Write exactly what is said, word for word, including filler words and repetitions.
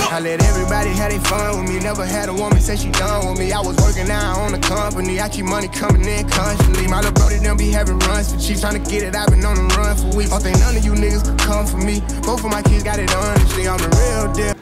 I let everybody have their fun with me. Never had a woman say she done with me. I was working out on the company. I keep money coming in constantly. My little brody done be having runs for cheap. Trying to get it, I've been on the run for weeks. Don't think none of you niggas could come for me. Both of my kids got it honestly. I'm the real deal.